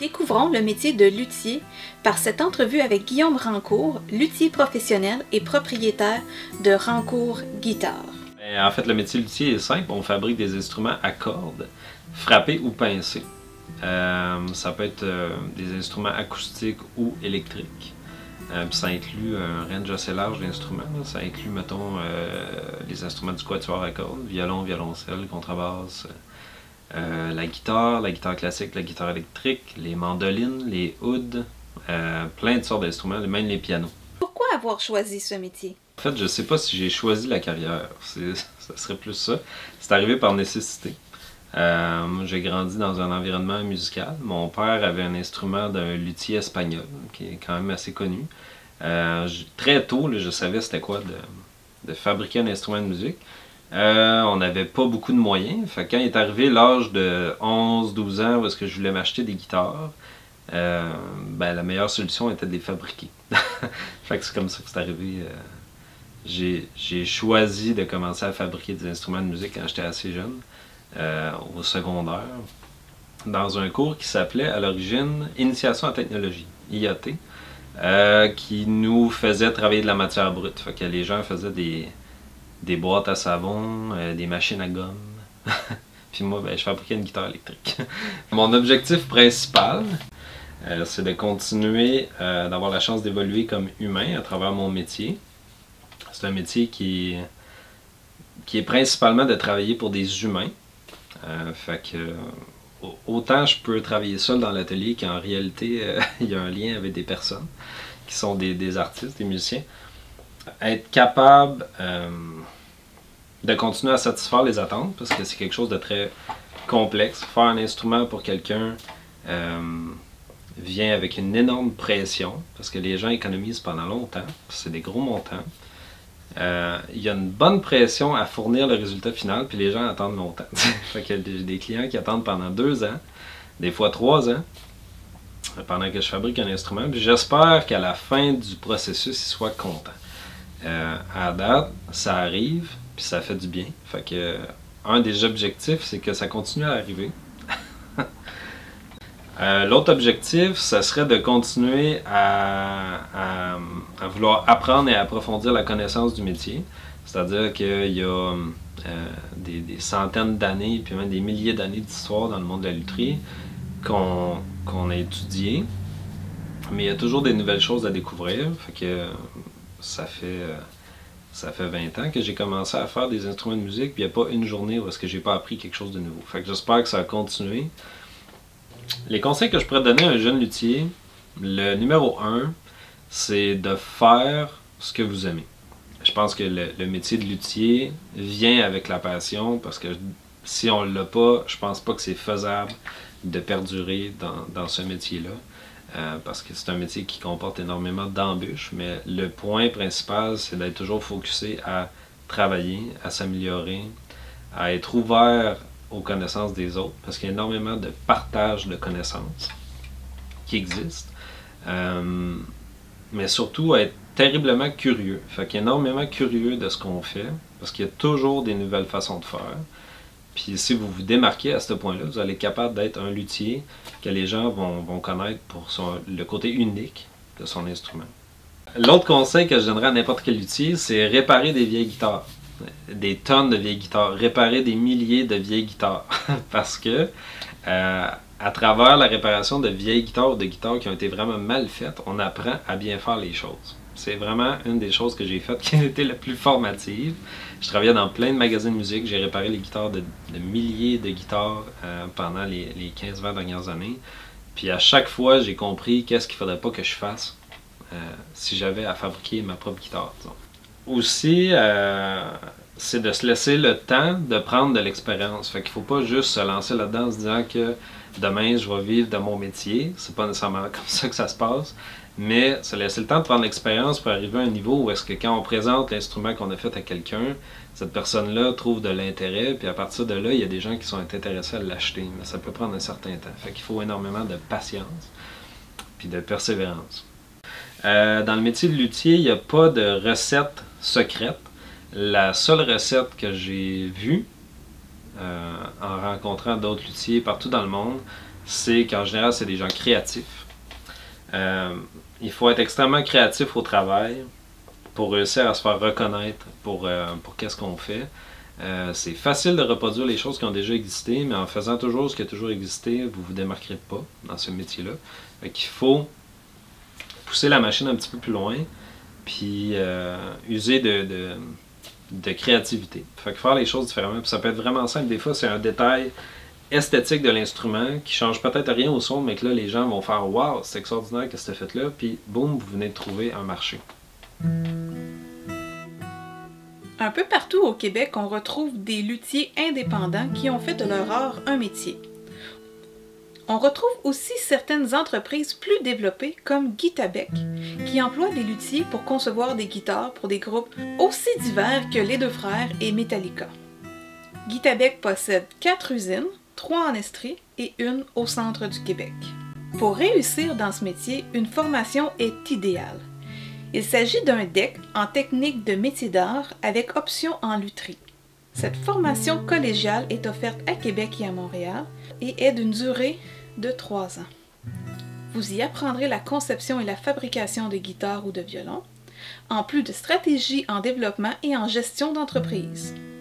Découvrons le métier de luthier par cette entrevue avec Guillaume Rancourt, luthier professionnel et propriétaire de Rancourt Guitare. En fait, le métier de luthier est simple. On fabrique des instruments à cordes, frappés ou pincés. Ça peut être des instruments acoustiques ou électriques. Puis ça inclut un range assez large d'instruments. Ça inclut, mettons, les instruments du quatuor à cordes, violon, violoncelle, contrebasse, la guitare classique, la guitare électrique, les mandolines, les ouds, plein de sortes d'instruments, même les pianos. Pourquoi avoir choisi ce métier? En fait, je sais pas si j'ai choisi la carrière, ça serait plus ça. C'est arrivé par nécessité. J'ai grandi dans un environnement musical. Mon père avait un instrument d'un luthier espagnol, qui est quand même assez connu. Très tôt, là, je savais c'était quoi de fabriquer un instrument de musique. On n'avait pas beaucoup de moyens. Fait que quand est arrivé l'âge de 11-12 ans où est-ce que je voulais m'acheter des guitares, la meilleure solution était de les fabriquer. Fait que c'est comme ça que c'est arrivé. J'ai choisi de commencer à fabriquer des instruments de musique quand j'étais assez jeune, au secondaire, dans un cours qui s'appelait à l'origine Initiation à la technologie, IAT, qui nous faisait travailler de la matière brute. Fait que les gens faisaient des boîtes à savon, des machines à gomme. Puis moi, je fabriquais une guitare électrique. Mon objectif principal, c'est de continuer d'avoir la chance d'évoluer comme humain à travers mon métier. C'est un métier qui est principalement de travailler pour des humains. Fait que autant je peux travailler seul dans l'atelier qu'en réalité il y a un lien avec des personnes qui sont des artistes, des musiciens. Être capable de continuer à satisfaire les attentes, parce que c'est quelque chose de très complexe. Faire un instrument pour quelqu'un vient avec une énorme pression, parce que les gens économisent pendant longtemps, c'est des gros montants. Il y a une bonne pression à fournir le résultat final, puis les gens attendent longtemps. Fait que j'ai des clients qui attendent pendant 2 ans, des fois 3 ans, pendant que je fabrique un instrument. Puis j'espère qu'à la fin du processus, ils soient contents. À date, ça arrive, puis ça fait du bien. Fait que un des objectifs, c'est que ça continue à arriver. L'autre objectif, ça serait de continuer à vouloir apprendre et approfondir la connaissance du métier. C'est-à-dire qu'il y a des centaines d'années, puis même des milliers d'années d'histoire dans le monde de la lutherie qu'on a étudié. Mais il y a toujours des nouvelles choses à découvrir. Fait que ça fait 20 ans que j'ai commencé à faire des instruments de musique, puis il n'y a pas une journée où est-ce que j'ai pas appris quelque chose de nouveau. Fait que j'espère que ça va continuer. Les conseils que je pourrais donner à un jeune luthier, le numéro 1, c'est de faire ce que vous aimez. Je pense que le métier de luthier vient avec la passion, parce que si on l'a pas, je pense pas que c'est faisable de perdurer dans ce métier-là, parce que c'est un métier qui comporte énormément d'embûches, mais le point principal, c'est d'être toujours focusé à travailler, à s'améliorer, à être ouvert aux connaissances des autres, parce qu'il y a énormément de partage de connaissances qui existent, mais surtout être terriblement curieux. Fait qu'il y a énormément curieux de ce qu'on fait, parce qu'il y a toujours des nouvelles façons de faire. Puis si vous vous démarquez à ce point-là, vous allez être capable d'être un luthier que les gens vont connaître pour le côté unique de son instrument. L'autre conseil que je donnerais à n'importe quel luthier, c'est réparer des vieilles guitares. Des tonnes de vieilles guitares, réparer des milliers de vieilles guitares. Parce que à travers la réparation de vieilles guitares ou de guitares qui ont été vraiment mal faites, on apprend à bien faire les choses. C'est vraiment une des choses que j'ai faites qui a été la plus formative. Je travaillais dans plein de magasins de musique, j'ai réparé les guitares de milliers de guitares pendant les 15-20 dernières années. Puis à chaque fois, j'ai compris qu'est-ce qu'il ne faudrait pas que je fasse si j'avais à fabriquer ma propre guitare, disons. Aussi, c'est de se laisser le temps de prendre de l'expérience. Fait qu'il faut pas juste se lancer là-dedans en se disant que demain je vais vivre de mon métier. C'est pas nécessairement comme ça que ça se passe. Mais se laisser le temps de prendre l'expérience pour arriver à un niveau où est-ce que quand on présente l'instrument qu'on a fait à quelqu'un, cette personne-là trouve de l'intérêt, puis à partir de là, il y a des gens qui sont intéressés à l'acheter. Mais ça peut prendre un certain temps. Fait qu'il faut énormément de patience puis de persévérance. Dans le métier de luthier, il n'y a pas de recette secrète. La seule recette que j'ai vue en rencontrant d'autres luthiers partout dans le monde, c'est qu'en général, c'est des gens créatifs. Il faut être extrêmement créatif au travail pour réussir à se faire reconnaître pour qu'est-ce qu'on fait. C'est facile de reproduire les choses qui ont déjà existé, mais en faisant toujours ce qui a toujours existé, vous ne vous démarquerez pas dans ce métier-là. Fait qu'il faut pousser la machine un petit peu plus loin, puis user de créativité. Fait que faire les choses différemment. Puis ça peut être vraiment simple. Des fois, c'est un détail esthétique de l'instrument qui change peut-être rien au son, mais que là, les gens vont faire « Wow, c'est extraordinaire que c'était fait là », puis boum, vous venez de trouver un marché. Un peu partout au Québec, on retrouve des luthiers indépendants qui ont fait de leur art un métier. On retrouve aussi certaines entreprises plus développées comme Guitabec, qui emploient des luthiers pour concevoir des guitares pour des groupes aussi divers que Les Deux Frères et Metallica. Guitabec possède 4 usines, 3 en Estrie et une au centre du Québec. Pour réussir dans ce métier, une formation est idéale. Il s'agit d'un DEC en technique de métier d'art avec option en lutherie. Cette formation collégiale est offerte à Québec et à Montréal et est d'une durée de 3 ans. Vous y apprendrez la conception et la fabrication de guitares ou de violons, en plus de stratégies en développement et en gestion d'entreprise.